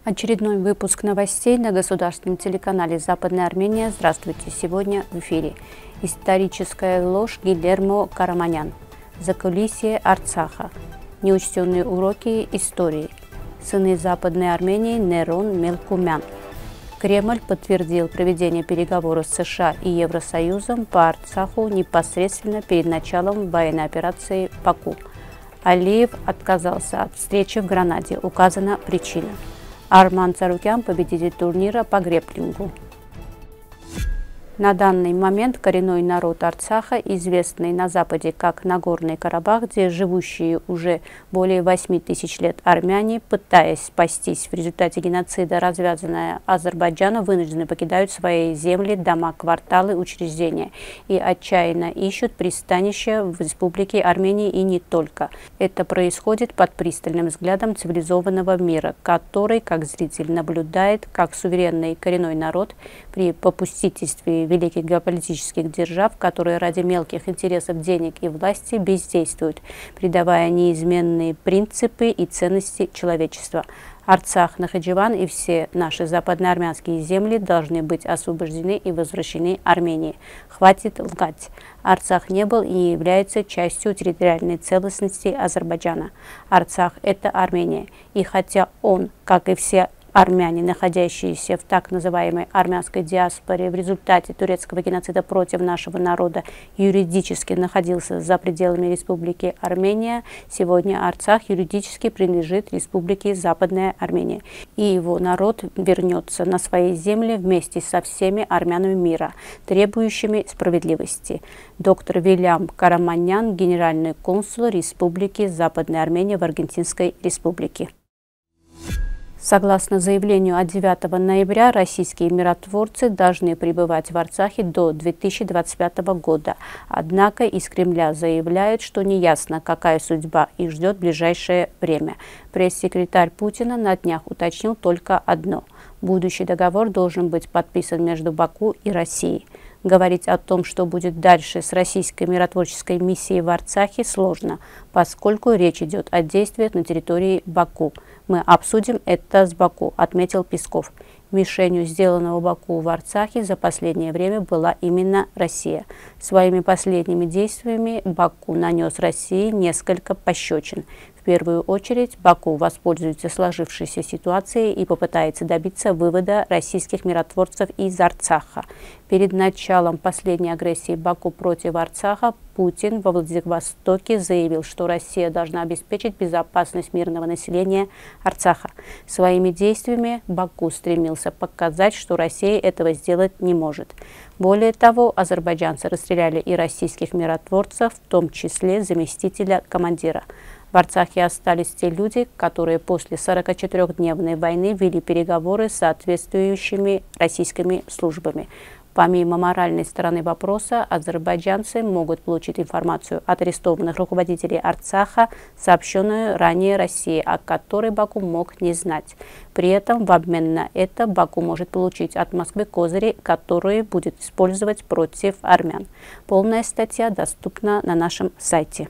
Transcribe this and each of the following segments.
Очередной выпуск новостей на государственном телеканале «Западная Армения». Здравствуйте! Сегодня в эфире историческая ложь Гильермо Караманян, закулисье Арцаха, неучтенные уроки истории, сыны Западной Армении Нерон Мелкумян. Кремль подтвердил проведение переговоров с США и Евросоюзом по Арцаху непосредственно перед началом военной операции в Баку. Алиев отказался от встречи в Гранаде. Указана причина. Арман Царукян, победитель турнира по грэпплингу. На данный момент коренной народ Арцаха, известный на Западе как Нагорный Карабах, где живущие уже более 8 тысяч лет армяне, пытаясь спастись в результате геноцида, развязанного Азербайджаном, вынуждены покидают свои земли, дома, кварталы, учреждения и отчаянно ищут пристанище в Республике Армении и не только. Это происходит под пристальным взглядом цивилизованного мира, который, как зритель, наблюдает, как суверенный коренной народ при попустительстве великих геополитических держав, которые ради мелких интересов денег и власти бездействуют, придавая неизменные принципы и ценности человечества. Арцах, Нахичеван и все наши западноармянские земли должны быть освобождены и возвращены Армении. Хватит лгать. Арцах не был и не является частью территориальной целостности Азербайджана. Арцах – это Армения. И хотя он, как и все армяне, находящиеся в так называемой армянской диаспоре, в результате турецкого геноцида против нашего народа юридически находился за пределами Республики Армения, сегодня Арцах юридически принадлежит Республике Западная Армения. И его народ вернется на свои земли вместе со всеми армянами мира, требующими справедливости. Доктор Вильям Караманян, генеральный консул Республики Западная Армения в Аргентинской Республике. Согласно заявлению от 9 ноября, российские миротворцы должны пребывать в Арцахе до 2025 года. Однако из Кремля заявляют, что неясно, какая судьба их ждет в ближайшее время. Пресс-секретарь Путина на днях уточнил только одно. Будущий договор должен быть подписан между Баку и Россией. Говорить о том, что будет дальше с российской миротворческой миссией в Арцахе, сложно, поскольку речь идет о действиях на территории Баку. Мы обсудим это с Баку, отметил Песков. Мишенью сделанного Баку в Арцахе за последнее время была именно Россия. Своими последними действиями Баку нанес России несколько пощечин. В первую очередь Баку воспользуется сложившейся ситуацией и попытается добиться вывода российских миротворцев из Арцаха. Перед началом последней агрессии Баку против Арцаха Путин во Владивостоке заявил, что Россия должна обеспечить безопасность мирного населения Арцаха. Своими действиями Баку стремился показать, что Россия этого сделать не может. Более того, азербайджанцы расстреляли и российских миротворцев, в том числе заместителя командира. В Арцахе остались те люди, которые после 44-дневной войны вели переговоры с соответствующими российскими службами. Помимо моральной стороны вопроса, азербайджанцы могут получить информацию от арестованных руководителей Арцаха, сообщенную ранее России, о которой Баку мог не знать. При этом в обмен на это Баку может получить от Москвы козыри, которые будет использовать против армян. Полная статья доступна на нашем сайте.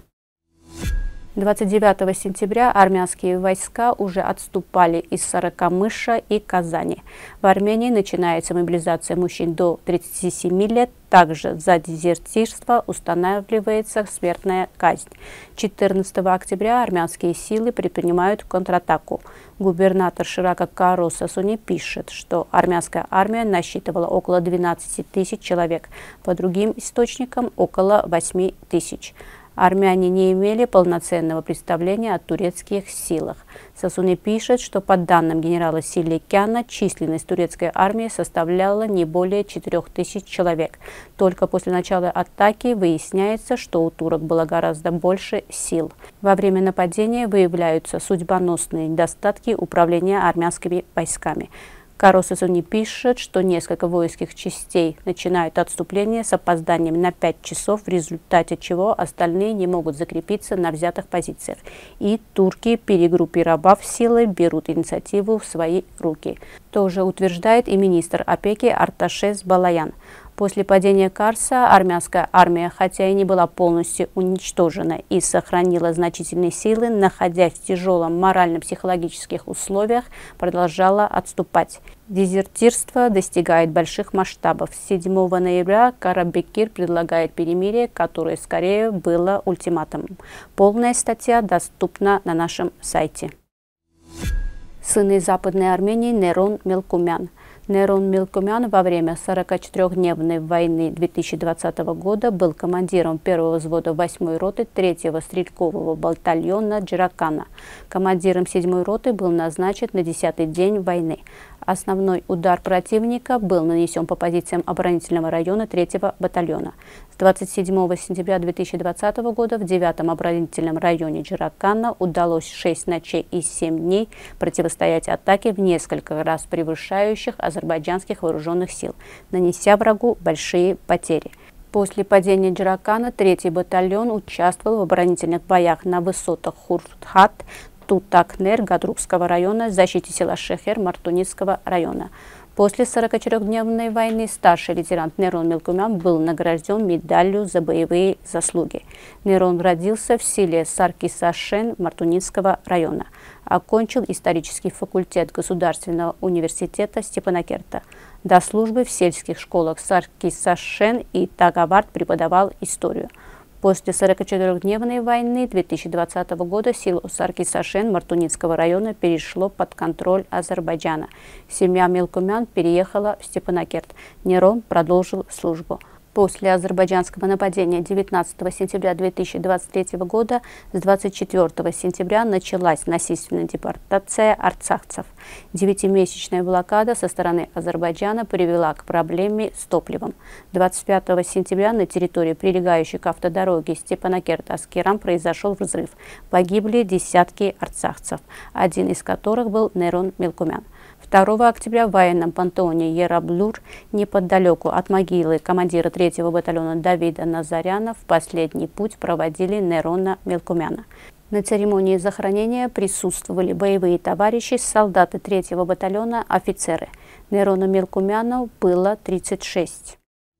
29 сентября армянские войска уже отступали из Сорокомыша и Казани. В Армении начинается мобилизация мужчин до 37 лет. Также за дезертирство устанавливается смертная казнь. 14 октября армянские силы предпринимают контратаку. Губернатор Ширака Каро Сасуни пишет, что армянская армия насчитывала около 12 тысяч человек, по другим источникам около 8 тысяч. Армяне не имели полноценного представления о турецких силах. Сасуни пишет, что по данным генерала Силикяна численность турецкой армии составляла не более 4000 человек. Только после начала атаки выясняется, что у турок было гораздо больше сил. Во время нападения выявляются судьбоносные недостатки управления армянскими войсками. Каро Сасуни пишет, что несколько воинских частей начинают отступление с опозданием на 5 часов, в результате чего остальные не могут закрепиться на взятых позициях. И турки, перегруппировав силы, берут инициативу в свои руки. Тоже утверждает и министр опеки Арташес Балаян. После падения Карса армянская армия, хотя и не была полностью уничтожена и сохранила значительные силы, находясь в тяжелом морально-психологических условиях, продолжала отступать. Дезертирство достигает больших масштабов. 7 ноября Карабекир предлагает перемирие, которое скорее было ультиматумом. Полная статья доступна на нашем сайте. Сын из Западной Армении Нерон Мелкумян. Нерон Мелкумян во время 44-дневной войны 2020 года был командиром 1-го взвода 8-й роты 3-го стрелкового батальона Джаракана. Командиром 7-й роты был назначен на 10-й день войны. Основной удар противника был нанесен по позициям оборонительного района 3-го батальона. С 27 сентября 2020 года в 9-м оборонительном районе Джаракана удалось 6 ночей и 7 дней противостоять атаке в несколько раз превышающих азербайджанских вооруженных сил, нанеся врагу большие потери. После падения Джаракана 3-й батальон участвовал в оборонительных боях на высотах Хуртхат, Тутакнер Гадрукского района, защите села Шехер Мартуницкого района. После 44-дневной войны старший лейтенант Нерон Мелкумян был награжден медалью за боевые заслуги. Нерон родился в селе Саркисашен Мартуницкого района. Окончил исторический факультет Государственного университета Степанакерта. До службы в сельских школах Саркисашен и Тагавард преподавал историю. После 44-дневной войны 2020 года село Саркисашен Мартуницкого района перешло под контроль Азербайджана. Семья Мелкумян переехала в Степанакерт. Нерон продолжил службу. После азербайджанского нападения 19 сентября 2023 года с 24 сентября началась насильственная депортация арцахцев. 9-месячная блокада со стороны Азербайджана привела к проблеме с топливом. 25 сентября на территории, прилегающей к автодороге Степанакерт-Аскеран, произошел взрыв. Погибли десятки арцахцев, один из которых был Нерон Мелкумян. 2 октября в военном пантеоне Ераблур, неподалеку от могилы командира 3-го батальона Давида Назаряна, в последний путь проводили Нерона Мелкумяна. На церемонии захоронения присутствовали боевые товарищи, солдаты 3-го батальона, офицеры. Нерону Мелкумяну было 36.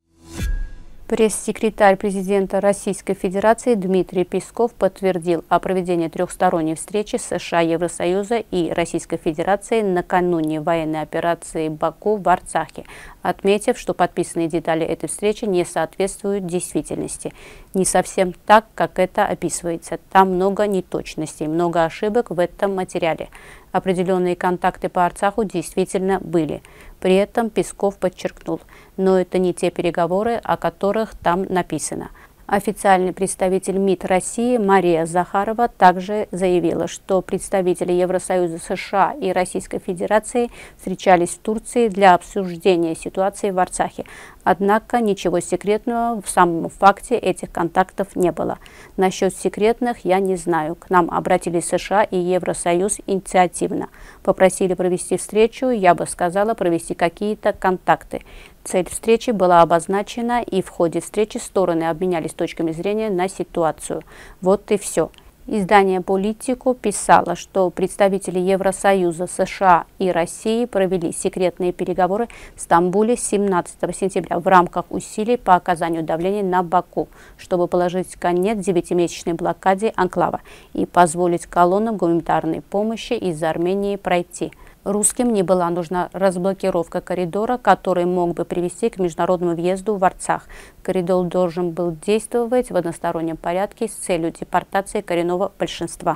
Пресс-секретарь президента Российской Федерации Дмитрий Песков подтвердил о проведении трехсторонней встречи США, Евросоюза и Российской Федерации накануне военной операции Баку в Арцахе, отметив, что подписанные детали этой встречи не соответствуют действительности. Не совсем так, как это описывается. Там много неточностей, много ошибок в этом материале. Определенные контакты по Арцаху действительно были. При этом Песков подчеркнул, но это не те переговоры, о которых там написано. Официальный представитель МИД России Мария Захарова также заявила, что представители Евросоюза, США и Российской Федерации встречались в Турции для обсуждения ситуации в Арцахе. Однако ничего секретного в самом факте этих контактов не было. Насчет секретных я не знаю. К нам обратились США и Евросоюз инициативно. Попросили провести встречу, я бы сказала, провести какие-то контакты. Цель встречи была обозначена, и в ходе встречи стороны обменялись точками зрения на ситуацию. Вот и все. Издание «Политику» писало, что представители Евросоюза, США и России провели секретные переговоры в Стамбуле 17 сентября в рамках усилий по оказанию давления на Баку, чтобы положить конец 9-месячной блокаде анклава и позволить колоннам гуманитарной помощи из Армении пройти. Русским не была нужна разблокировка коридора, который мог бы привести к международному въезду в Арцах. Коридор должен был действовать в одностороннем порядке с целью депортации коренного большинства.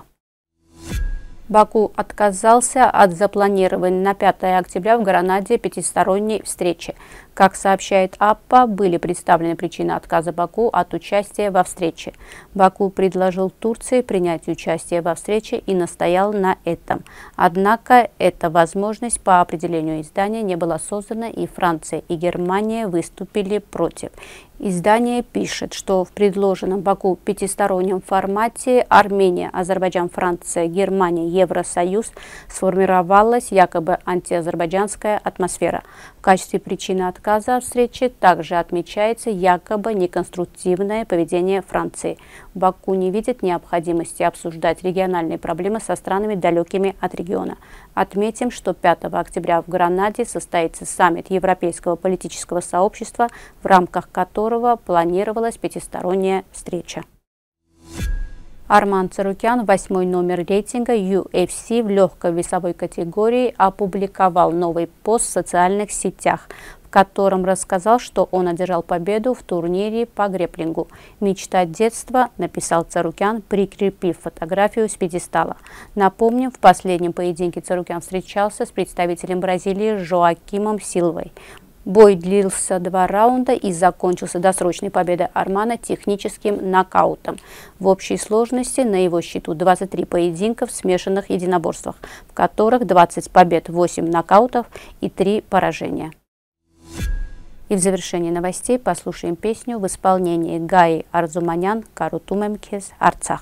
Баку отказался от запланированной на 5 октября в Гранаде пятисторонней встречи. Как сообщает АППА, были представлены причины отказа Баку от участия во встрече. Баку предложил Турции принять участие во встрече и настоял на этом. Однако эта возможность по определению издания не была создана, и Франция и Германия выступили против. Издание пишет, что в предложенном Баку пятистороннем формате Армения, Азербайджан, Франция, Германия, Евросоюз сформировалась якобы антиазербайджанская атмосфера. В качестве причины отказа рассказа о встрече также отмечается якобы неконструктивное поведение Франции. Баку не видит необходимости обсуждать региональные проблемы со странами, далекими от региона. Отметим, что 5 октября в Гранаде состоится саммит Европейского политического сообщества, в рамках которого планировалась пятисторонняя встреча. Арман Царукян, 8-й номер рейтинга UFC в легкой весовой категории, опубликовал новый пост в социальных сетях, в котором рассказал, что он одержал победу в турнире по грэпплингу. «Мечта детства», написал Царукян, прикрепив фотографию с пьедестала. Напомним, в последнем поединке Царукян встречался с представителем Бразилии Жоакимом Силвой. Бой длился 2 раунда и закончился досрочной победой Армана техническим нокаутом. В общей сложности на его счету 23 поединка в смешанных единоборствах, в которых 20 побед, 8 нокаутов и 3 поражения. И в завершении новостей послушаем песню в исполнении Гаи Арзуманян «Карутумемкез Арцах».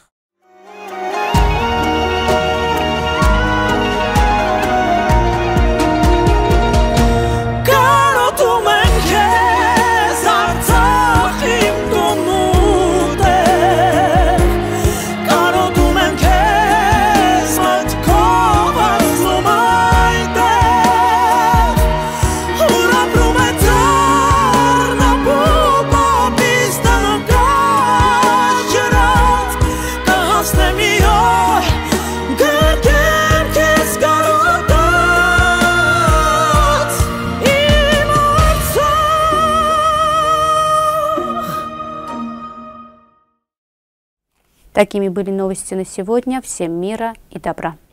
Такими были новости на сегодня. Всем мира и добра.